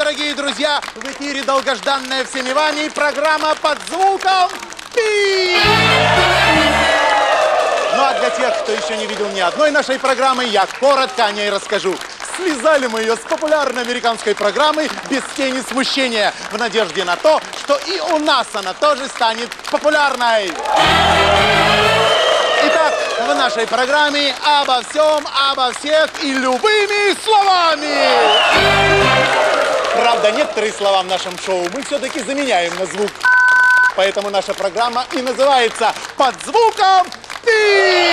дорогие друзья! В эфире долгожданная всеми вами программа «Под звуком Пи». Ну а для тех, кто еще не видел ни одной нашей программы, я коротко о ней расскажу. Связали мы ее с популярной американской программой «Без тени смущения» в надежде на то, что и у нас она тоже станет популярной. Итак, в нашей программе обо всем, обо всех и любыми словами. Правда, некоторые слова в нашем шоу мы все-таки заменяем на звук. Поэтому наша программа и называется «Под звуком Пи».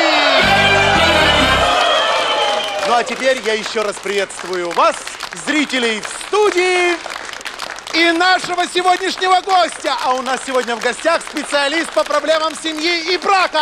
Ну а теперь я еще раз приветствую вас, зрителей в студии, и нашего сегодняшнего гостя. А у нас сегодня в гостях специалист по проблемам семьи и брака.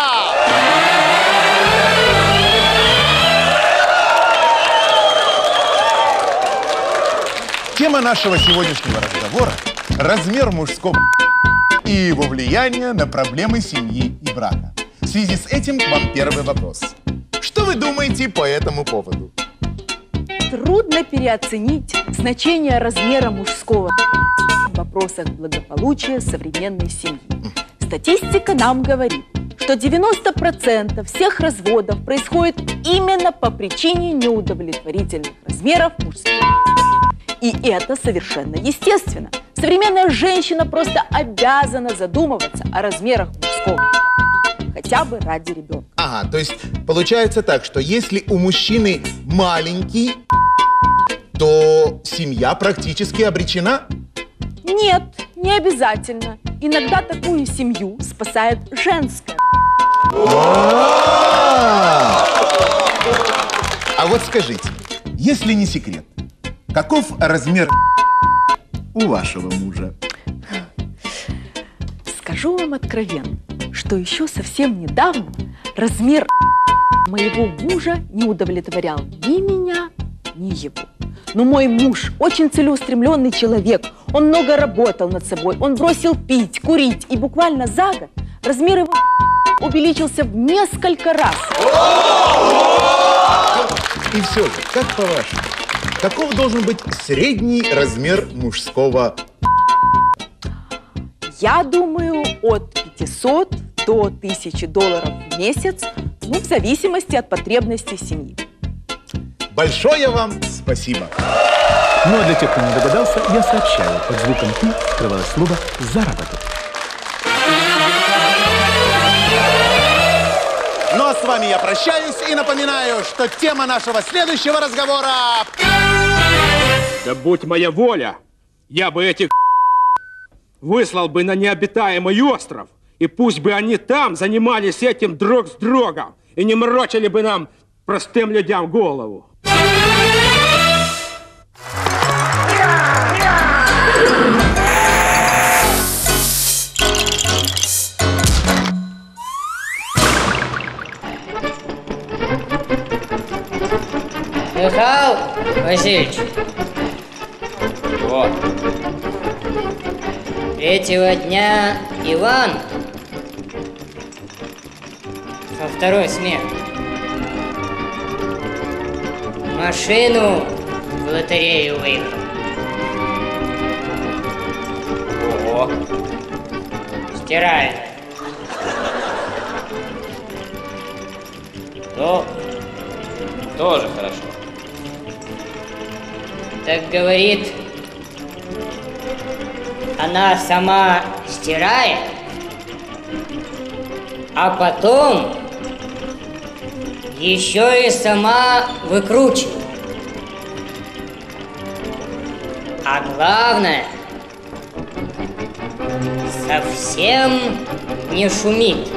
Тема нашего сегодняшнего разговора – размер мужского и его влияние на проблемы семьи и брака. В связи с этим к вам первый вопрос. Что вы думаете по этому поводу? Трудно переоценить значение размера мужского в вопросах благополучия современной семьи. Статистика нам говорит, что 90% всех разводов происходит именно по причине неудовлетворительных размеров мужских. И это совершенно естественно. Современная женщина просто обязана задумываться о размерах мужского. Хотя бы ради ребенка. Ага, то есть получается так, что если у мужчины маленький, то семья практически обречена? Нет, не обязательно. Иногда такую семью спасает женская. А вот скажите, если не секрет, каков размер у вашего мужа? Скажу вам откровенно, что еще совсем недавно размер моего мужа не удовлетворял ни меня, ни его. Но мой муж очень целеустремленный человек. Он много работал над собой. Он бросил пить, курить. И буквально за год размер его увеличился в несколько раз. И все же, как по-вашему, каков должен быть средний размер мужского? Я думаю, от 500 до $1000 в месяц, ну, в зависимости от потребностей семьи. Большое вам спасибо. Ну а для тех, кто не догадался, я сообщаю, под звуком «Пи» скрывалось слово «заработок». Ну а с вами я прощаюсь и напоминаю, что тема нашего следующего разговора... Да будь моя воля, я бы этих выслал бы на необитаемый остров, и пусть бы они там занимались этим друг с другом, и не морочили бы нам, простым людям, голову. Михаил Васильевич. Вот. Третьего дня Иван со второй смены машину в лотерею выиграл. Ого. Стирает. Ну, тоже хорошо. Так говорит, она сама стирает, а потом еще и сама выкручивает. А главное, совсем не шумит.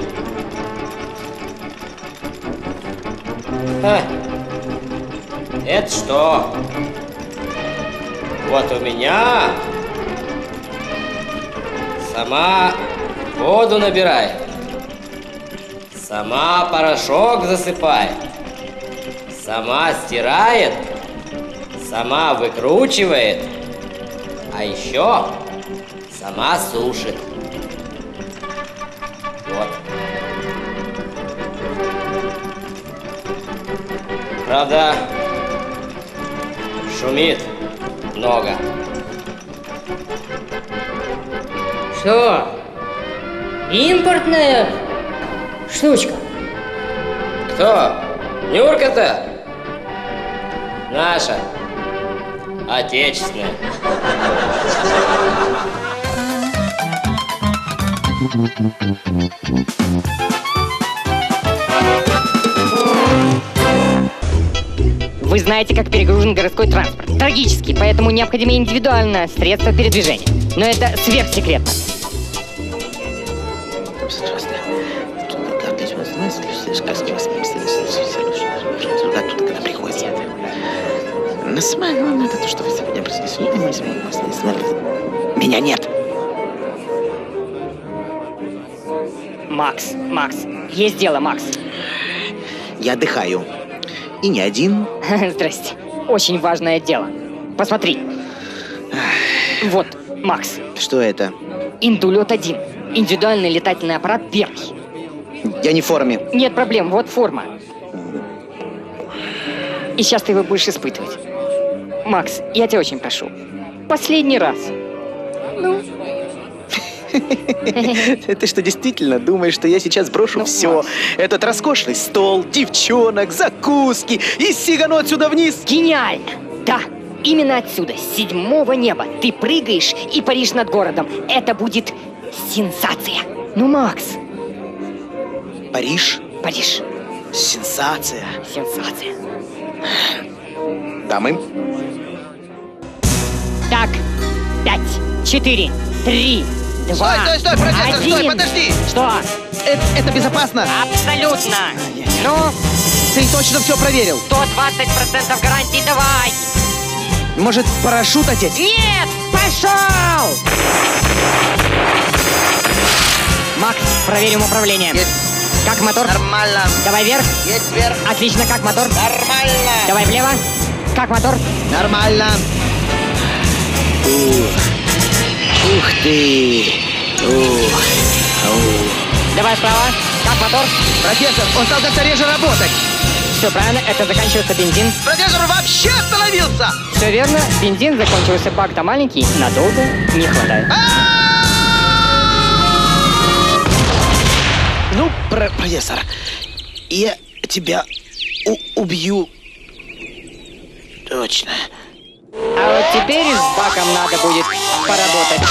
Ха. Это что? Вот у меня сама воду набирает, сама порошок засыпает, сама стирает, сама выкручивает, а еще сама сушит. Вот. Правда, шумит много. Что? Импортная штучка? Кто? Нюрка-то? Наша. Отечественная. Вы знаете, как перегружен городской транспорт. Трагический, поэтому необходимо индивидуальное средство передвижения. Но это сверхсекретно. Меня нет. Макс, есть дело, Макс. Я отдыхаю. И не один. Здрасте. Очень важное дело. Посмотри. Вот, Макс. Что это? Индулет-1. Индивидуальный летательный аппарат первый. Я не в форме. Нет проблем, вот форма. И сейчас ты его будешь испытывать. Макс, я тебя очень прошу. Последний раз. Ну? Ты что, действительно думаешь, что я сейчас брошу все? Макс. Этот роскошный стол, девчонок, закуски и сигану отсюда вниз? Гениально! Да, именно отсюда, с 7-го неба, ты прыгаешь и паришь над городом. Это будет сенсация. Ну, Макс. Париж? Париж. Сенсация. Сенсация. Дамы? Так, 5, 4, 3, 2, Стой, профессор, 1. стой, подожди! Что? Это безопасно? Абсолютно. Ну, Ты точно все проверил? 120% гарантии давай. Может, парашют одеть? Нет, пошел! Макс, проверим управление. Есть. Как мотор? Нормально. Давай вверх. Есть вверх. Отлично, как мотор? Нормально. Давай влево. Как мотор? Нормально. Ух ты. Давай вправо. Как мотор? Профессор, он стал как-то реже работать. Все правильно, это заканчивается бензин. Профессор вообще остановился. Все верно, бензин закончился, бак-то маленький, надолго не хватает. Ну, профессор, я тебя убью. Точно. А вот теперь с баком надо будет поработать.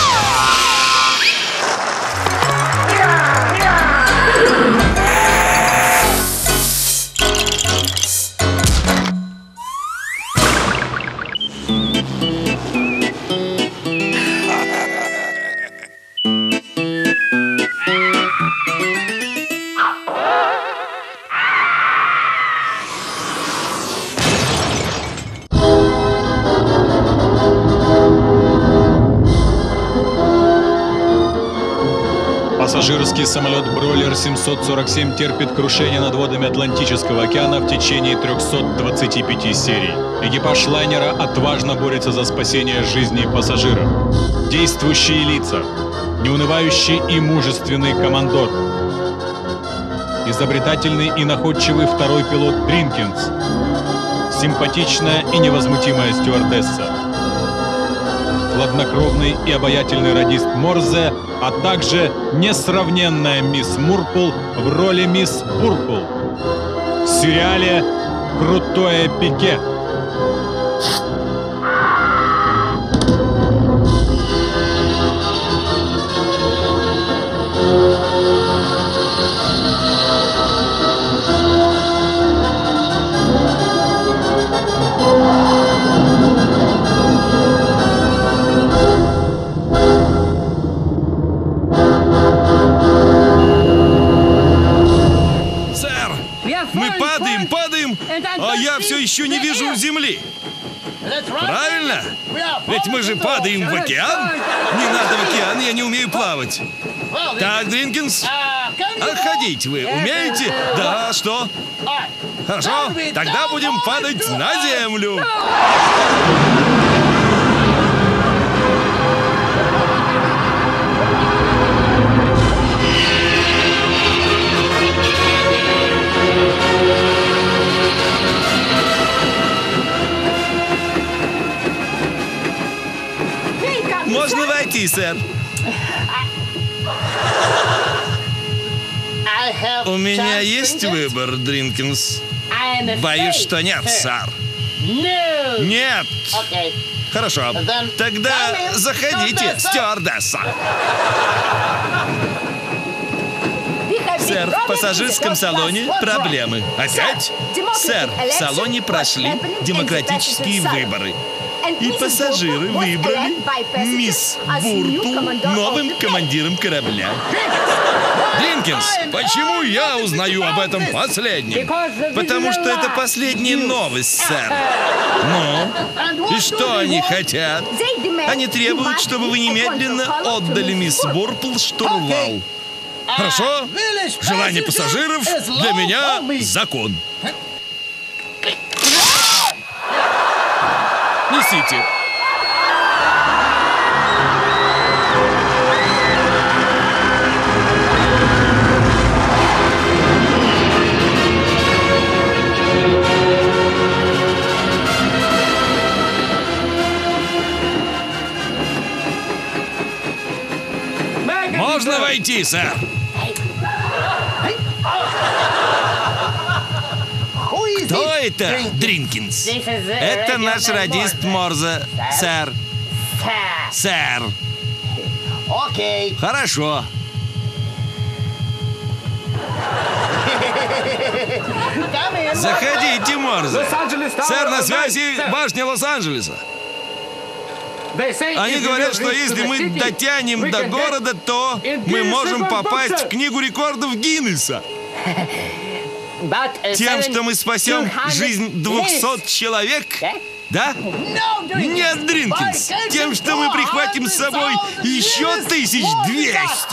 Пассажирский самолет «Бройлер 747» терпит крушение над водами Атлантического океана в течение 325 серий. Экипаж лайнера отважно борется за спасение жизни пассажиров. Действующие лица. Неунывающий и мужественный командор. Изобретательный и находчивый второй пилот Дринкинс. Симпатичная и невозмутимая стюардесса. Хладнокровный и обаятельный радист Морзе, а также несравненная мисс Мурпл в роли мисс Пурпл в сериале «Крутое пике». Мы падаем, а я все еще не вижу земли. Правильно? Ведь мы же падаем в океан. Не надо в океан, я не умею плавать. Так, Дринкинс, а ходить вы умеете? Да, что? Хорошо, тогда будем падать на землю. Можно войти, сэр. У меня есть выбор, Дринкинс? Боюсь, что нет, сэр. Нет. Хорошо. Тогда заходите, стюардесса. Сэр, в пассажирском салоне проблемы. Опять? Сэр, в салоне прошли демократические выборы. И пассажиры выбрали мисс Бурпл новым командиром корабля. Дринкинс, почему я узнаю об этом последнем? Потому что это последняя новость, сэр. Ну, и что они хотят? Они требуют, чтобы вы немедленно отдали мисс Бурпл штурвал. Хорошо? Желание пассажиров для меня закон. Несите. Можно войти, сэр? Кто это, Дринкинс? Это наш радист Морзе, сэр. Сэр. Хорошо. Заходите, Морзе. Сэр, на связи башня Лос-Анджелеса. Они говорят, что если мы дотянем до города, то мы можем попасть в книгу рекордов Гиннесса. Тем, что мы спасем жизнь 200 человек? Да? Нет, Дринкинс. Тем, что мы прихватим с собой еще 1200.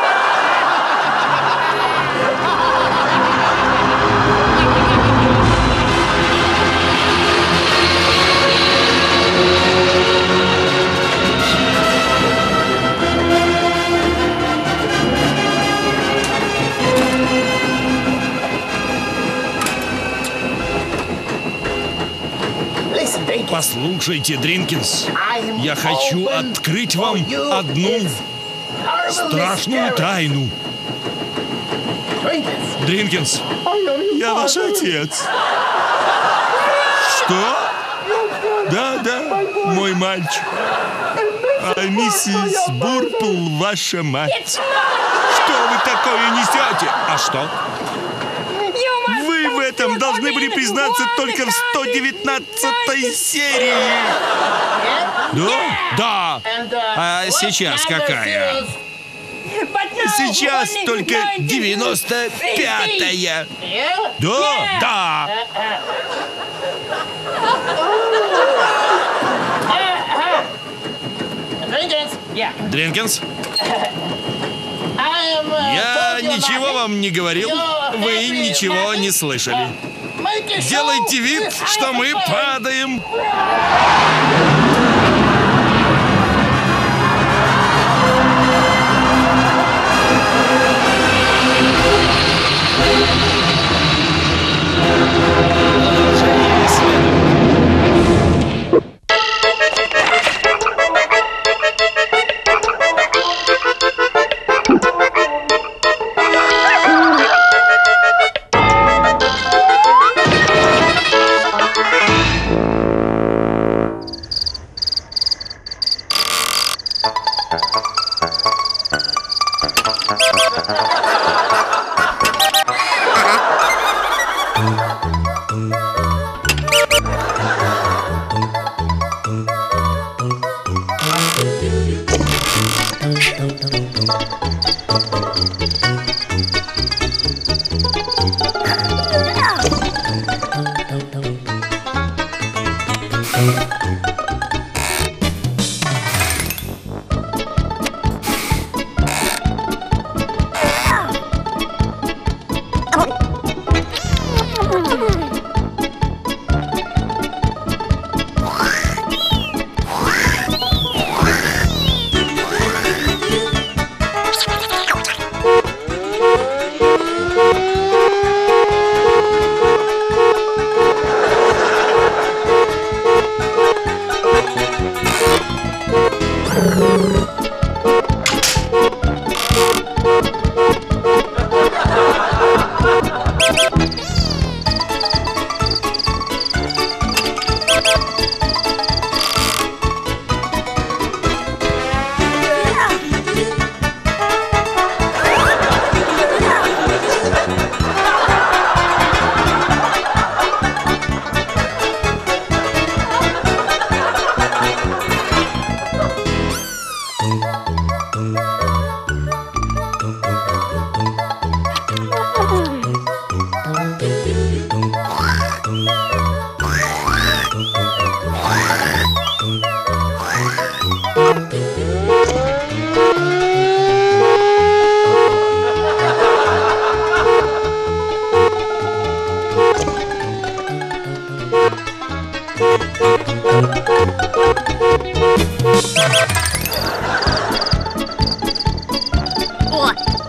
Послушайте, Дринкинс, я хочу открыть вам одну страшную тайну. Дринкинс, я ваш отец. Что? Да, мой мальчик. А миссис Бурпл ваша мать. Что вы такое несете? А что? Вы в этом должны были признаться только в 119-й серии. Да? А сейчас какая? Сейчас только 95-я. Да. Дринкинс? Я ничего вам не говорил, вы ничего не слышали. Делайте вид, что мы падаем.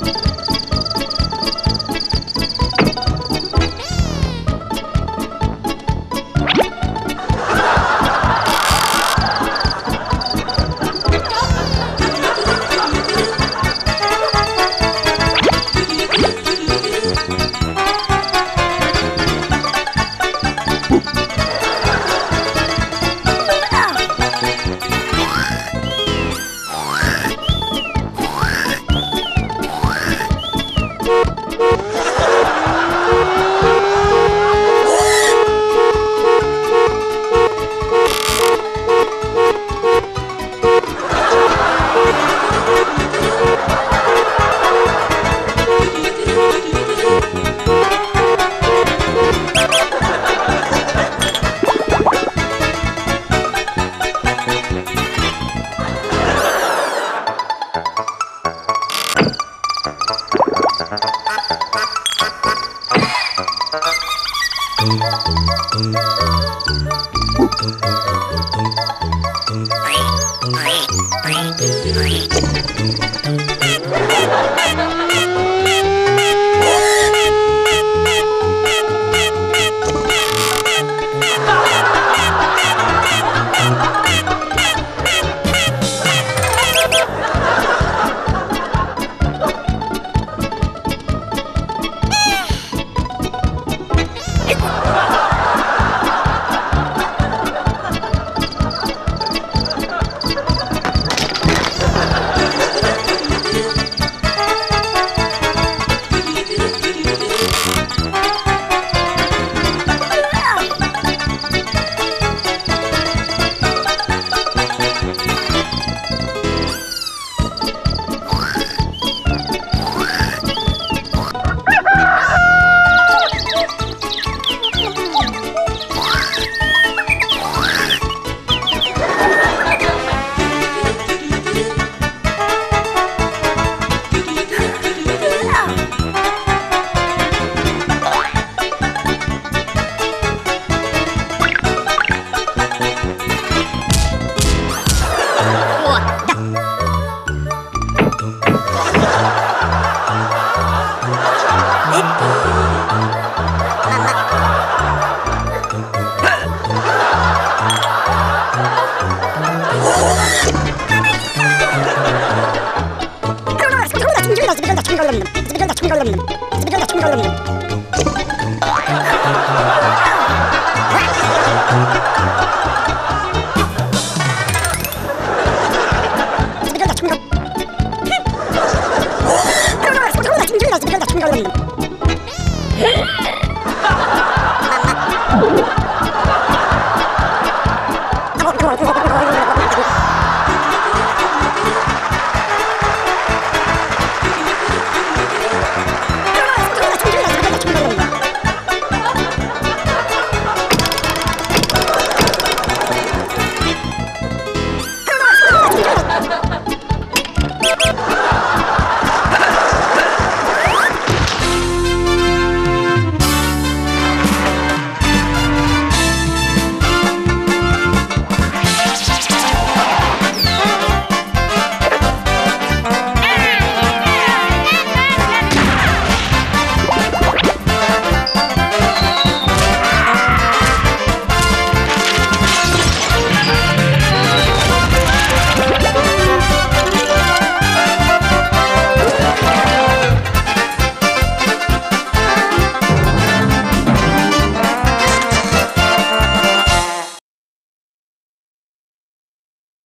Ha